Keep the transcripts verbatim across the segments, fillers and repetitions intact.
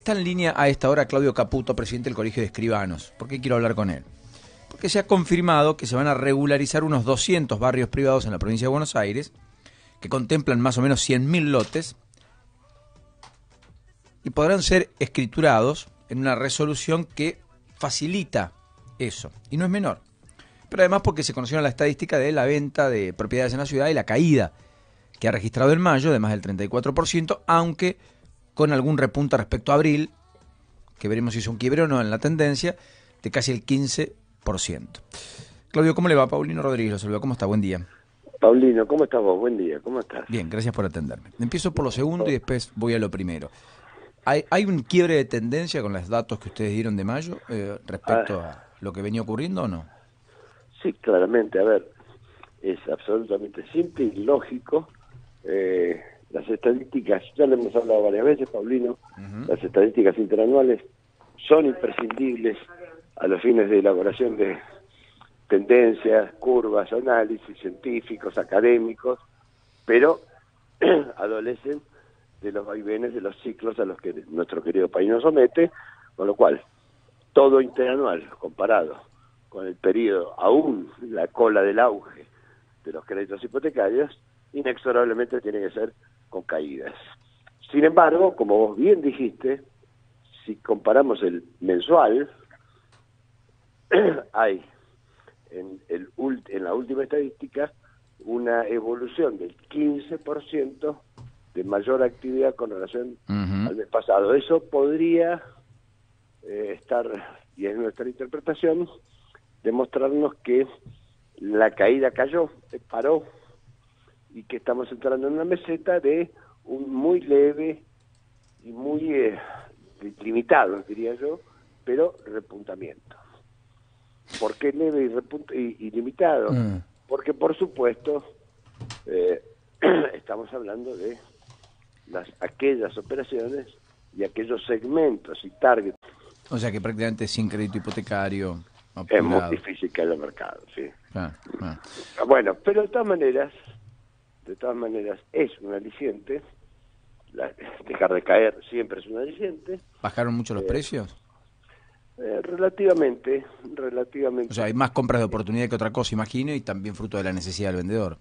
Está en línea a esta hora Claudio Caputo, presidente del Colegio de Escribanos. ¿Por qué quiero hablar con él? Porque se ha confirmado que se van a regularizar unos doscientos barrios privados en la provincia de Buenos Aires, que contemplan más o menos cien mil lotes, y podrán ser escriturados en una resolución que facilita eso, y no es menor. Pero además porque se conocieron la estadística de la venta de propiedades en la ciudad y la caída que ha registrado en mayo de más del treinta y cuatro por ciento, aunque con algún repunte respecto a abril, que veremos si es un quiebre o no en la tendencia, de casi el quince por ciento. Claudio, ¿cómo le va? Paulino Rodríguez lo saluda. ¿Cómo está? Buen día. Paulino, ¿cómo estás vos? Buen día, ¿cómo estás? Bien, gracias por atenderme. Empiezo por lo segundo y después voy a lo primero. ¿Hay, hay un quiebre de tendencia con los datos que ustedes dieron de mayo eh, respecto Ah, a lo que venía ocurriendo o no? sí, claramente, a ver, es absolutamente simple y lógico. Eh, las estadísticas, ya lo hemos hablado varias veces, Paulino, Uh-huh. las estadísticas interanuales son imprescindibles a los fines de elaboración de tendencias, curvas, análisis científicos, académicos, pero adolecen de los vaivenes de los ciclos a los que nuestro querido país nos somete, con lo cual todo interanual comparado con el periodo, aún la cola del auge de los créditos hipotecarios, inexorablemente tiene que ser con caídas. Sin embargo, como vos bien dijiste, si comparamos el mensual, hay en, el, en la última estadística una evolución del quince por ciento de mayor actividad con relación Uh-huh. al mes pasado. Eso podría eh, estar, y es nuestra interpretación, demostrarnos que la caída cayó, paró, y que estamos entrando en una meseta de un muy leve y muy eh, limitado, diría yo, pero repuntamiento. ¿Por qué leve y, repunt y, y limitado? Uh-huh. Porque, por supuesto, eh, estamos hablando de las aquellas operaciones y aquellos segmentos y targets. O sea que prácticamente sin crédito hipotecario. Es muy Apurado. difícil que haya mercado, sí. Ah, ah. Bueno, pero de todas maneras, de todas maneras es un aliciente. La, dejar de caer siempre es un aliciente. ¿Bajaron mucho los Eh, precios? Eh, relativamente, relativamente. O sea, hay más compras de oportunidad que otra cosa, imagino, y también fruto de la necesidad del vendedor.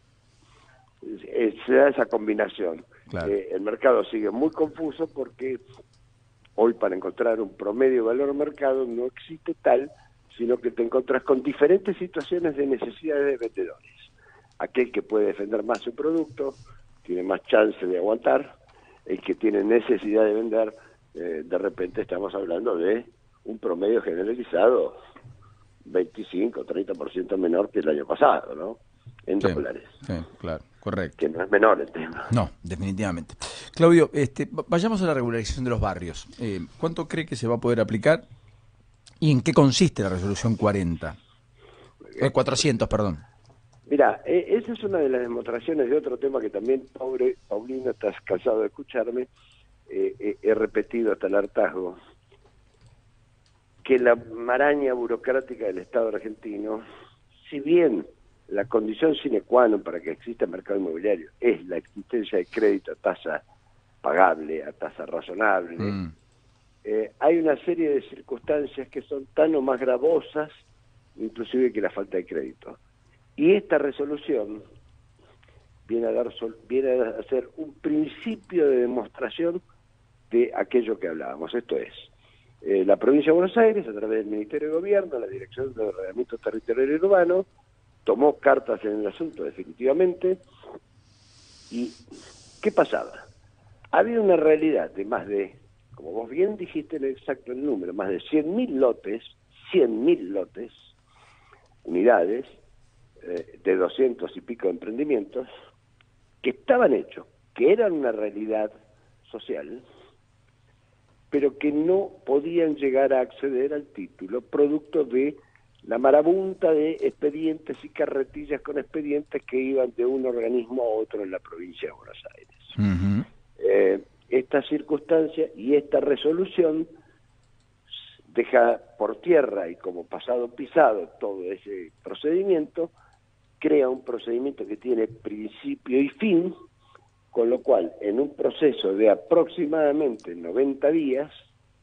Eh, se da esa combinación. Claro. Eh, el mercado sigue muy confuso porque hoy para encontrar un promedio valor mercado no existe tal, sino que te encontrás con diferentes situaciones de necesidades de vendedores. Aquel que puede defender más su producto tiene más chance de aguantar, el que tiene necesidad de vender, eh, de repente estamos hablando de un promedio generalizado veinticinco, treinta por ciento menor que el año pasado, ¿no? En Sí, dólares. sí, claro, correcto. Que no es menor el tema. No, definitivamente. Claudio, este, vayamos a la regularización de los barrios. Eh, ¿Cuánto cree que se va a poder aplicar y en qué consiste la resolución cuarenta? Eh, cuatrocientos, perdón. Mira, eh, esa es una de las demostraciones de otro tema que también, pobre Paulino, estás cansado de escucharme, eh, eh, he repetido hasta el hartazgo, que la maraña burocrática del Estado argentino, si bien la condición sine qua non para que exista mercado inmobiliario es la existencia de crédito a tasa pagable, a tasa razonable, Mm. eh, hay una serie de circunstancias que son tan o más gravosas, inclusive que la falta de crédito. Y esta resolución viene a dar sol, viene a ser un principio de demostración de aquello que hablábamos. Esto es, eh, la provincia de Buenos Aires, a través del Ministerio de Gobierno, la Dirección de Ordenamiento Territorial y Urbano, tomó cartas en el asunto definitivamente. ¿Y qué pasaba? Había una realidad de más de, como vos bien dijiste el exacto el número, más de cien mil lotes, cien mil lotes, unidades, eh, de doscientos y pico de emprendimientos, que estaban hechos, que eran una realidad social, pero que no podían llegar a acceder al título, producto de la marabunta de expedientes y carretillas con expedientes que iban de un organismo a otro en la provincia de Buenos Aires. Uh-huh. Eh, esta circunstancia y esta resolución deja por tierra y como pasado pisado todo ese procedimiento, crea un procedimiento que tiene principio y fin, con lo cual en un proceso de aproximadamente noventa días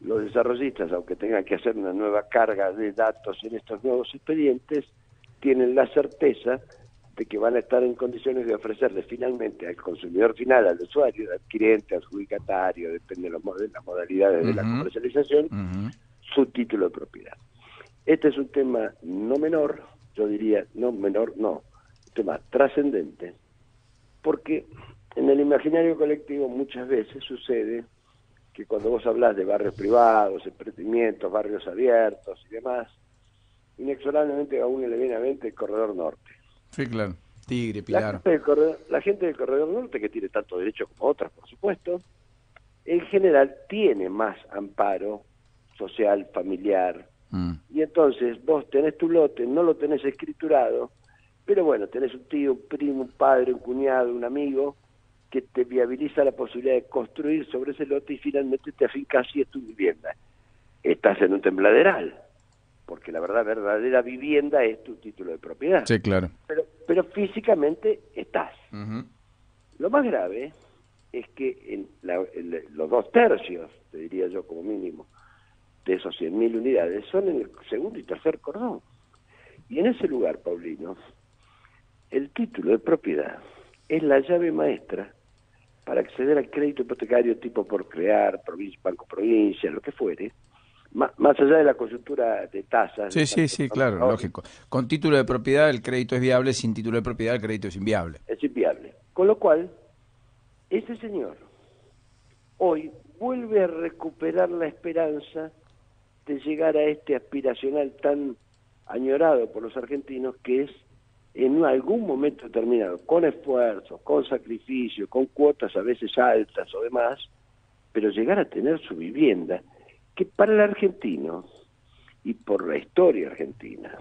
los desarrollistas, aunque tengan que hacer una nueva carga de datos en estos nuevos expedientes, tienen la certeza de que van a estar en condiciones de ofrecerle finalmente al consumidor final, al usuario, al adquirente, adjudicatario, depende de, los, de las modalidades uh-huh. de la comercialización, uh-huh. su título de propiedad. Este es un tema no menor, yo diría no menor, no, un tema trascendente, porque en el imaginario colectivo muchas veces sucede que cuando vos hablas de barrios privados, emprendimientos, barrios abiertos y demás, inexorablemente a uno le viene a mente el corredor norte. Sí, claro. Tigre, Pilar. La gente, del corredor, la gente del corredor norte, que tiene tanto derecho como otras, por supuesto, en general tiene más amparo social, familiar. Mm. Y entonces vos tenés tu lote, no lo tenés escriturado, pero bueno, tenés un tío, un primo, un padre, un cuñado, un amigo, que te viabiliza la posibilidad de construir sobre ese lote y finalmente te afincas y es tu vivienda. Estás en un tembladeral, porque la verdad verdadera vivienda es tu título de propiedad. Sí, claro. Pero, pero físicamente estás. Uh-huh. Lo más grave es que en, la, en los dos tercios, te diría yo como mínimo, de esos cien mil unidades son en el segundo y tercer cordón. Y en ese lugar, Paulino, el título de propiedad es la llave maestra para acceder al crédito hipotecario tipo por crear, provincia, banco provincia, lo que fuere, más, más allá de la coyuntura de tasas. Sí, de sí, sí, claro, ahora, lógico. Con título de propiedad el crédito es viable, sin título de propiedad el crédito es inviable. Es inviable. Con lo cual, ese señor hoy vuelve a recuperar la esperanza de llegar a este aspiracional tan añorado por los argentinos, que es en algún momento determinado, con esfuerzo, con sacrificio, con cuotas a veces altas o demás, pero llegar a tener su vivienda, que para el argentino, y por la historia argentina,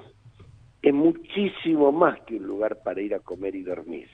es muchísimo más que un lugar para ir a comer y dormir.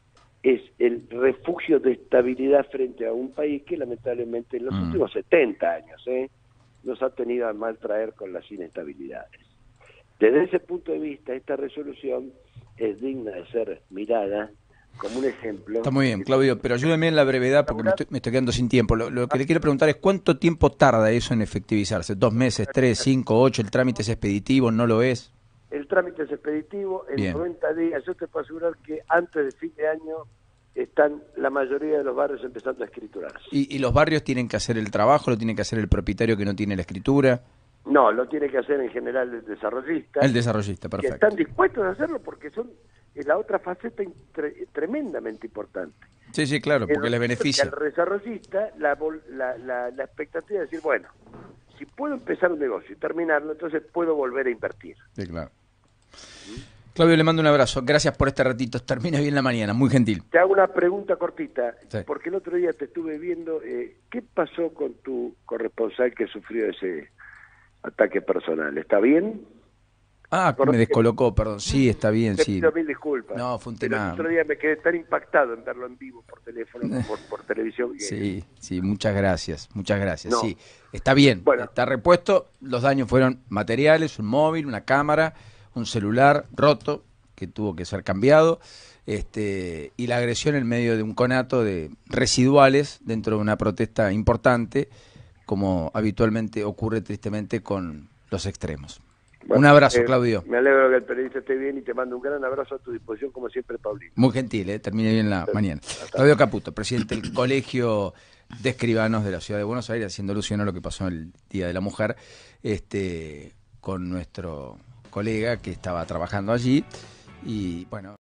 Es el refugio de estabilidad frente a un país que lamentablemente en los mm. últimos setenta años ¿eh? nos ha tenido a mal traer con las inestabilidades. Desde ese punto de vista, esta resolución es digna de ser mirada como un ejemplo. Está muy bien, Claudio, pero ayúdeme en la brevedad porque me estoy, me estoy quedando sin tiempo. Lo, lo que le quiero preguntar es ¿cuánto tiempo tarda eso en efectivizarse? ¿Dos meses, tres, cinco, ocho? ¿El trámite es expeditivo? ¿No lo es? El trámite es expeditivo. En bien. noventa días, yo te puedo asegurar que antes de fin de año están la mayoría de los barrios empezando a escriturarse. ¿Y, y los barrios tienen que hacer el trabajo? ¿Lo tiene que hacer el propietario que no tiene la escritura? No, lo tiene que hacer en general el desarrollista. El desarrollista, perfecto. Que están dispuestos a hacerlo porque son es la otra faceta tre tremendamente importante. Sí, sí, claro, porque el, les beneficia. Al desarrollista la, la, la, la expectativa es decir, bueno, si puedo empezar un negocio y terminarlo, entonces puedo volver a invertir. Sí, claro. ¿Mm? Claudio, le mando un abrazo. Gracias por este ratito. Termina bien la mañana, muy gentil. Te hago una pregunta cortita, sí. porque el otro día te estuve viendo. Eh, ¿Qué pasó con tu corresponsal que sufrió ese ataque personal? ¿Está bien? Ah, me descolocó, perdón. Sí, está bien, te sí. Te pido mil disculpas. No, fue un tema... tema... El otro día me quedé tan impactado en verlo en vivo por teléfono, por, por televisión. Que... Sí, sí, muchas gracias, muchas gracias. No. Sí, está bien, bueno. Está repuesto. Los daños fueron materiales, un móvil, una cámara, un celular roto que tuvo que ser cambiado, este, y la agresión en medio de un conato de residuales dentro de una protesta importante, como habitualmente ocurre tristemente con los extremos. Bueno, un abrazo, eh, Claudio. Me alegro que el periodista esté bien y te mando un gran abrazo a tu disposición, como siempre, Paulino. Muy gentil, eh, termine bien la sí, mañana. Claudio Caputo, presidente del Colegio de Escribanos de la Ciudad de Buenos Aires, haciendo alusión a lo que pasó el Día de la Mujer, este, con nuestro colega que estaba trabajando allí, y bueno...